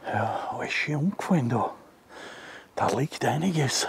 Ja, alles schön umgefallen da. Da liegt einiges.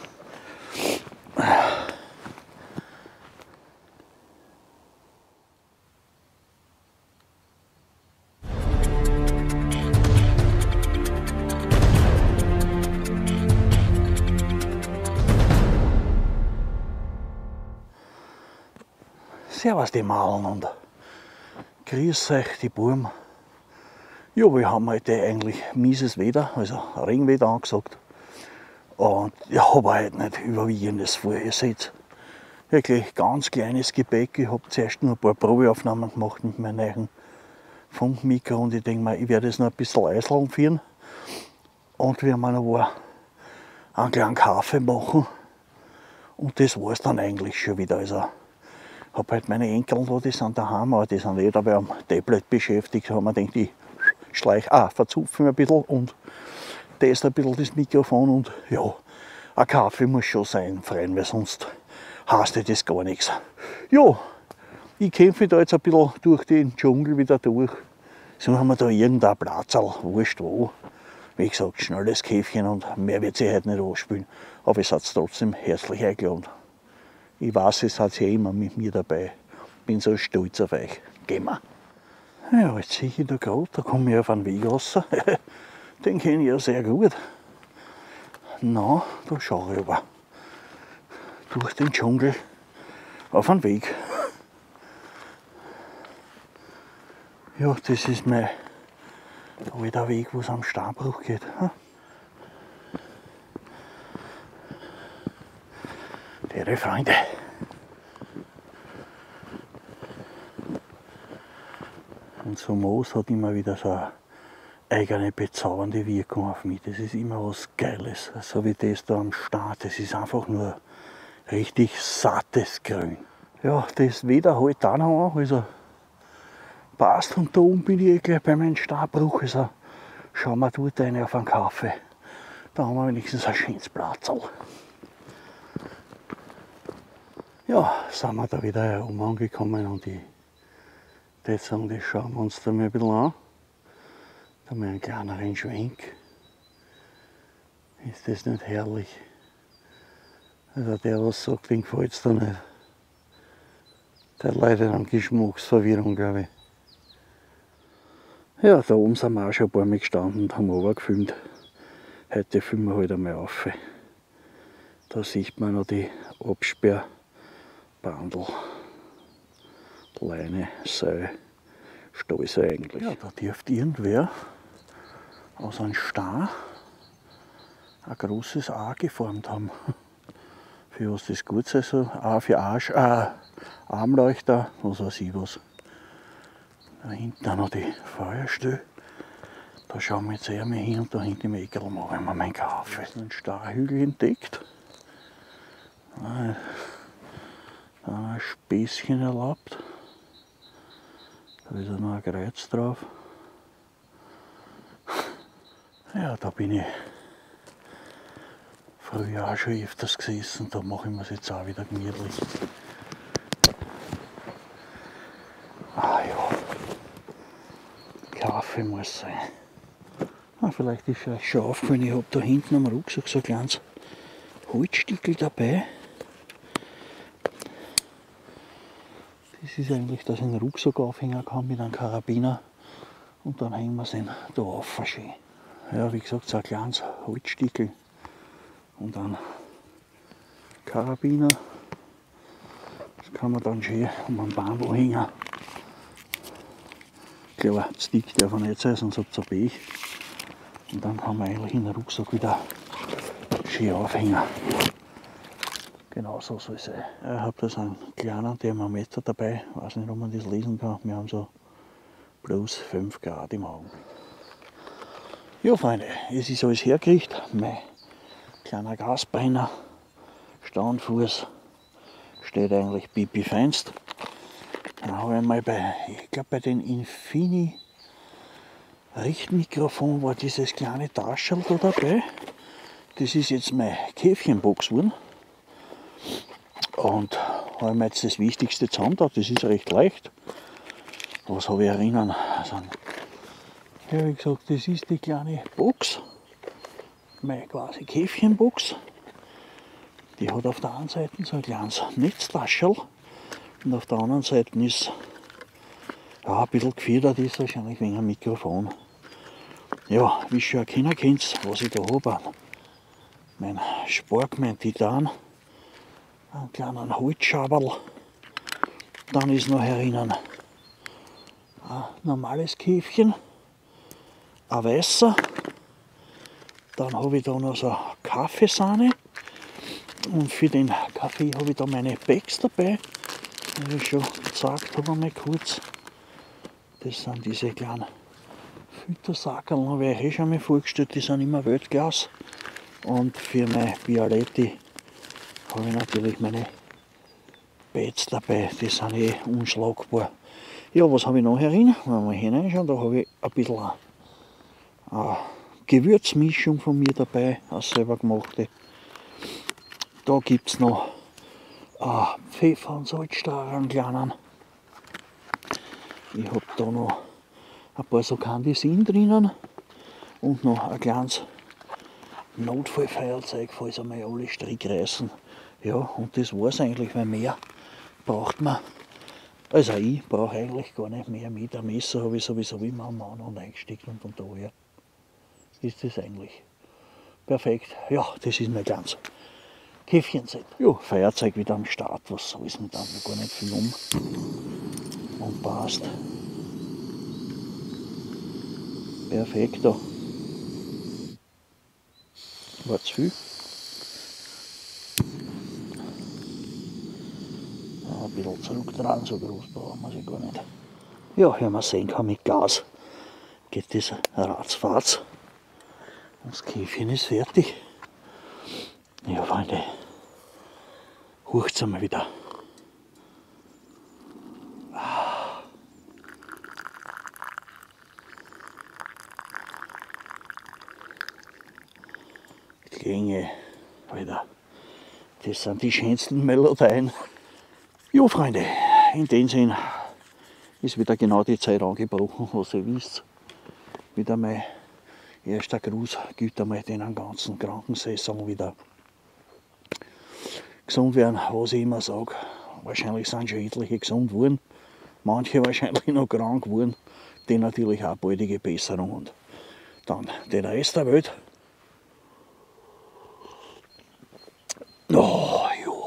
Servus die Mauern und grüß euch die Buben. Ja, wir haben heute eigentlich mieses Wetter, also Regenwetter angesagt. Und ich habe heute nicht überwiegendes vor. Ihr seht wirklich ganz kleines Gepäck. Ich habe zuerst nur ein paar Probeaufnahmen gemacht mit meinem neuen Funkmikro und ich denke mir, ich werde es noch ein bisschen eiseln führen. Und wir haben noch einen kleinen Kaffee machen. Und das war es dann eigentlich schon wieder. Also, ich habe halt meine Enkel da, die sind daheim, aber die sind dabei am Tablet beschäftigt. Da haben wir gedacht, ich verzupfe mich ein bisschen und teste ein bisschen das Mikrofon. Und ja, ein Kaffee muss schon sein, Freund, weil sonst heißt das gar nichts. Ja, ich kämpfe da jetzt ein bisschen durch den Dschungel wieder durch. So haben wir da irgendeinen Platz, wurscht wo. Wie gesagt, schnelles Käfchen und mehr wird sich heute nicht anspielen. Aber ihr seid trotzdem herzlich eingeladen. Ich weiß, es hat ja immer mit mir dabei. Bin so stolz auf euch. Gehen wir. Ja, jetzt sehe ich da gerade, da komme ich auf einen Weg raus. Den kenne ich ja sehr gut. Na, da schaue ich aber durch den Dschungel auf einen Weg. Ja, das ist mein alter Weg, wo es am Steinbruch geht. Ihre Freunde. Und so Moos hat immer wieder so eine eigene bezaubernde Wirkung auf mich. Das ist immer was Geiles. So wie das da am Start. Das ist einfach nur richtig sattes Grün. Ja, das Wetter hält auch noch an. Also passt. Und da oben bin ich gleich bei meinem Steinbruch. Also schauen wir dort rein auf einen Kaffee. Da haben wir wenigstens ein schönes Platzl. Ja, sind wir da wieder angekommen und ich würde sagen, das schauen wir uns da mal ein bisschen an. Da mal einen kleineren Schwenk. Ist das nicht herrlich? Also der, was sagt, den gefällt es da nicht. Der leidet an Geschmacksverwirrung, glaube ich. Ja, da oben sind wir auch schon ein paar Mal gestanden und haben runtergefilmt. Heute filmen wir halt einmal auf. Da sieht man noch die Absperrbandel. Leine, Seil, Stallseil eigentlich. Ja, da dürfte irgendwer aus einem Stein ein großes A geformt haben. Für was das gut sein soll. A für Armleuchter, was weiß ich was. Da hinten auch noch die Feuerstelle. Da schauen wir jetzt eher mal hin und da hinten im Eckerl machen wir meinen Kaffee. Da ist ein Steinhügel entdeckt. Da ein Späßchen erlaubt. Da ist noch ein Kreuz drauf. Ja, da bin ich früher auch schon öfters gesessen. Da mache ich mir es jetzt auch wieder gemütlich. Ah ja, Kaffee muss sein. Ah, vielleicht ist euch schon aufgefallen, ich habe da hinten am Rucksack so ein kleines Holzstückel dabei. Das ist eigentlich, dass ich einen Rucksack aufhängen kann mit einem Karabiner und dann hängen wir es da auf. Schön. Ja, wie gesagt, so ein kleines Holzstückel und ein Karabiner. Das kann man dann schön um einen Bambel hängen. Klar, das Stick darf nicht sein, sonst hat es ein Pech. Und dann kann man eigentlich in den Rucksack wieder schön aufhängen. Genau so soll es sein. Ich habe da so einen kleinen Thermometer dabei. Ich weiß nicht, ob man das lesen kann. Wir haben so plus 5 Grad im Augenblick. Ja, Freunde, es ist alles hergerichtet. Mein kleiner Gasbrenner, Standfuß, steht eigentlich pipi feinst. Dann habe ich mal ich glaube bei den Infini Richtmikrofon war dieses kleine Taschel da dabei. Das ist jetzt meine Käfchenbox geworden. Und habe ich mir jetzt das Wichtigste zusammengetan, das ist recht leicht. Was habe ich erinnern? Also Ja, wie gesagt, das ist die kleine Box, meine quasi Käfchenbox. Die hat auf der einen Seite so ein kleines Netztaschel und auf der anderen Seite ist ja, ein bisschen gefedert, ist wahrscheinlich wegen einem Mikrofon. Ja, wie ihr schon erkennen könnt, was ich da habe. Mein Spork, mein Titan, einen kleinen Holzschaberl. Dann ist noch herinnen ein normales Käfchen, ein weißer. Dann habe ich da noch so eine Kaffeesahne. Und für den Kaffee habe ich da meine Bags dabei. Wie ich schon gezeigt habe, mal kurz. Das sind diese kleinen Filtersackerl, habe ich euch schon mal vorgestellt, die sind immer Weltklasse. Und für meine Bialetti habe ich natürlich meine Pads dabei, die sind unschlagbar. Ja, was habe ich noch herin? Wenn wir mal hineinschauen, da habe ich ein bisschen eine Gewürzmischung von mir dabei, eine selber gemachte. Da gibt es noch Pfeffer und Salzstrahlen, einen kleinen. Ich habe da noch ein paar so Candysin drinnen und noch ein kleines Notfallfeuerzeug, falls einmal alle Strick reißen. Ja, und das war es eigentlich, weil mehr braucht man. Also ich brauche eigentlich gar nicht mehr mit. Ein Messer habe ich sowieso immer am Mann eingesteckt und von daher ist das eigentlich perfekt. Ja, das ist mein ganz Käfchenset. Ja, Feuerzeug wieder am Start, was soll es denn dann? Gar nicht viel und passt. Perfekt da. War zu viel. Ein bisschen zurück dran, so groß brauchen wir sie gar nicht. Ja, wie man sehen kann, mit Gas geht das ratzfatz. Das Käfchen ist fertig. Ja, Freunde, hurcht's einmal wieder. Klänge, Alter, das sind die schönsten Melodien. Ja, Freunde, in dem Sinn ist wieder genau die Zeit angebrochen, was ihr wisst. Wieder mein erster Gruß gilt einmal den ganzen Krankensaison wieder gesund werden, was ich immer sage. Wahrscheinlich sind schon etliche gesund geworden, manche wahrscheinlich noch krank geworden, die natürlich auch baldige Besserung und dann den Rest der Welt. Oh,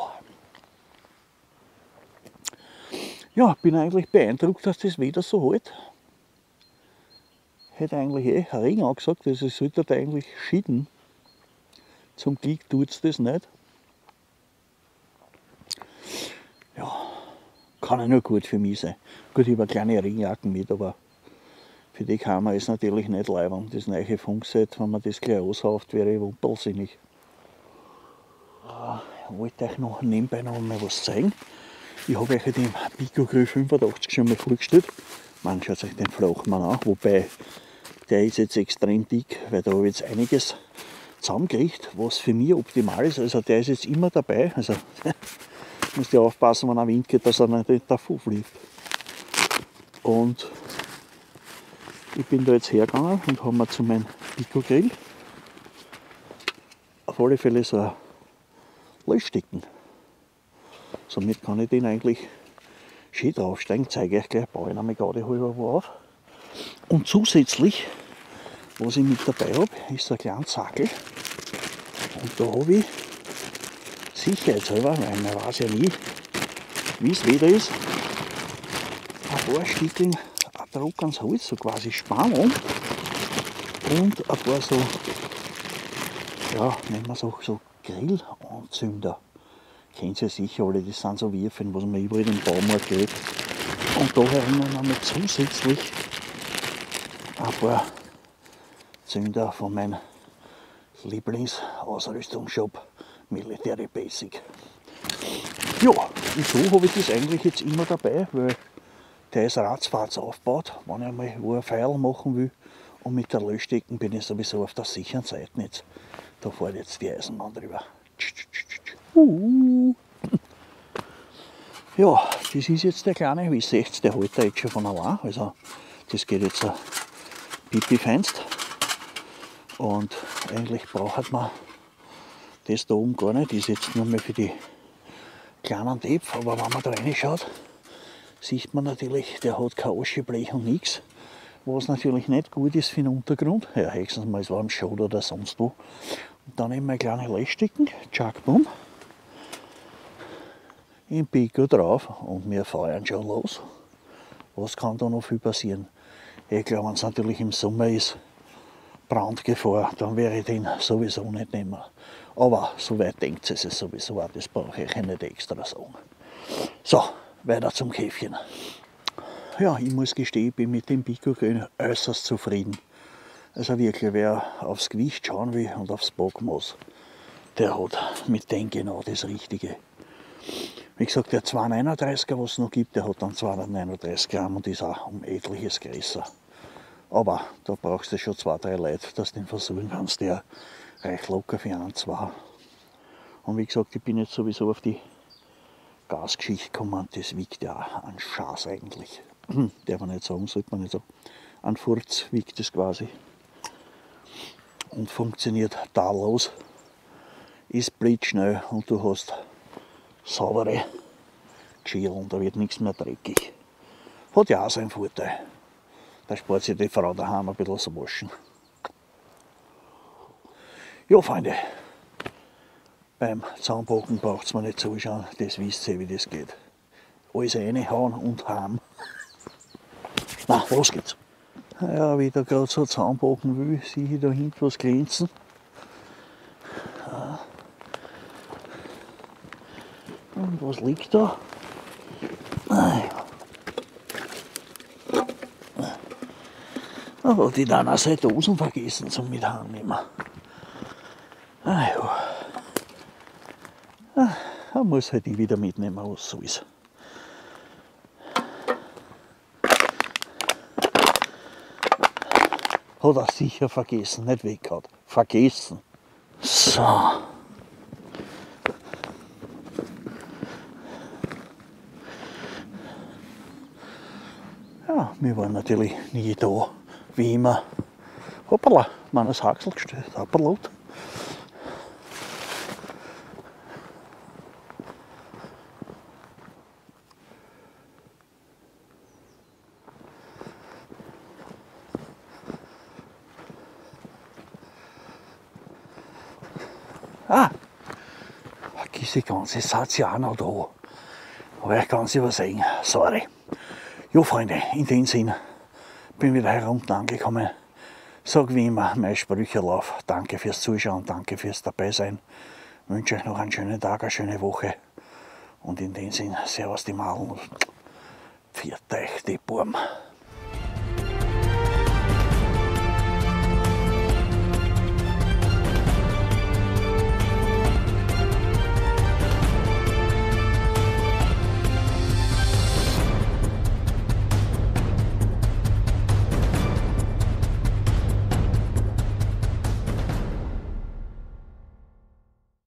ja, bin eigentlich beeindruckt, dass das Wetter so hält. Hätte eigentlich Regen angesagt, also es sollte eigentlich schieden. Zum Glück tut es das nicht. Ja, kann ja nur gut für mich sein. Gut, ich habe eine kleine Regenjacken mit, aber für die Kamera ist natürlich nicht leibend. Das neue Funkset, wenn man das gleich aushauft, wäre ich wumpelsinnig. Ich wollte euch noch nebenbei noch mal was zeigen. Ich habe euch den Pico-Grill 85 schon mal vorgestellt. Man schaut euch den Flachmann an, wobei der ist jetzt extrem dick, weil da habe ich jetzt einiges zusammengekriegt, was für mich optimal ist. Also der ist jetzt immer dabei. Also muss ja aufpassen, wenn er Wind geht, dass er nicht davon fliegt. Und ich bin da jetzt hergegangen und habe mir zu meinem Pico-Grill auf alle Fälle so ein Löschstecken. Somit kann ich den eigentlich schön draufsteigen. Zeige euch gleich, baue ich einmal gerade halber wo auf. Und zusätzlich, was ich mit dabei habe, ist so ein kleiner Sackel. Und da habe ich sicherheitshalber, weil man weiß ja nie, wie es Wetter ist, ein paar Stückchen trockenes Holz, so quasi Spann und ein paar so, ja, nennen wir so Grillanzünder. Kennt ihr sicher alle, das sind so Wirfen, was man überall im Baumarkt kriegt. Und da erinnern wir noch zusätzlich ein paar Zünder von meinem Lieblingsausrüstungsshop Military Basic. Ja, und so habe ich das eigentlich jetzt immer dabei, weil der ist ratzfatz aufgebaut, wenn ich mal wo ein Pfeil machen will. Und mit der Löschdecken bin ich sowieso auf der sicheren Seite jetzt. Da fährt jetzt die Eisenbahn drüber. Ja, das ist jetzt der kleine, wie ihr seht, der hält da jetzt schon von allein. Also das geht jetzt Pipi feinst. Und eigentlich braucht man das da oben gar nicht. Das ist jetzt nur mehr für die kleinen Töpfe. Aber wenn man da reinschaut, sieht man natürlich, der hat kein Ascheblech und nichts. Was natürlich nicht gut ist für den Untergrund. Ja, höchstens mal es war im Schad oder sonst wo. Und dann eben eine kleine Löschstecken, Chuck Boom, im Pico drauf und wir feuern schon los. Was kann da noch viel passieren? Ich glaube, wenn es natürlich im Sommer ist, Brandgefahr, dann wäre ich den sowieso nicht nehmen. Aber so weit denkt es sowieso auch, das brauche ich nicht extra sagen. So, weiter zum Käfchen. Ja, ich muss gestehen, ich bin mit dem Pico-Grün äußerst zufrieden. Also wirklich, wer aufs Gewicht schauen will und aufs Bockmaß, der hat mit dem genau das Richtige. Wie gesagt, der 239er, was es noch gibt, der hat dann 239 Gramm und ist auch um etliches größer. Aber da brauchst du schon 2, 3 Leute, dass du den versuchen kannst. Der reicht locker für 1, 2. Und wie gesagt, ich bin jetzt sowieso auf die Gasgeschichte gekommen. Das wiegt ja ein Schaß eigentlich. Darf man nicht sagen, sollte man nicht sagen. Ein Furz wiegt es quasi. Und funktioniert tadellos. Ist blitzschnell und du hast saubere Geschirr, da wird nichts mehr dreckig. Hat ja auch seinen Vorteil. Da spart sich die Frau daheim ein bisschen zu waschen. Ja, Freunde, beim Zahnpacken braucht es mir nicht zuschauen, das wisst ihr, wie das geht. Alles reinhauen und heim. Na, los geht's. Ja, wie ich da gerade so zusammenpacken will, sehe ich da hinten was glänzen. Und was liegt da? Aber die dann auch seine Dosen vergessen zum mit heimnehmen. Ja. Da muss halt ich wieder mitnehmen, was so ist. Hat er sicher vergessen, nicht weggehauen. Vergessen. So. Ja, wir waren natürlich nie da, wie immer. Hoppala, meines Haxel gestellt, hoppala. Ah, diese ganze Satz ja auch noch da. Aber ich kann es übersehen, sorry. Ja, Freunde, in dem Sinn bin wieder hier unten angekommen. Sag wie immer mein Sprücherlauf. Danke fürs Zuschauen, danke fürs Dabeisein. Ich wünsche euch noch einen schönen Tag, eine schöne Woche. Und in dem Sinn, servus die Malen und pfiat euch die Burm.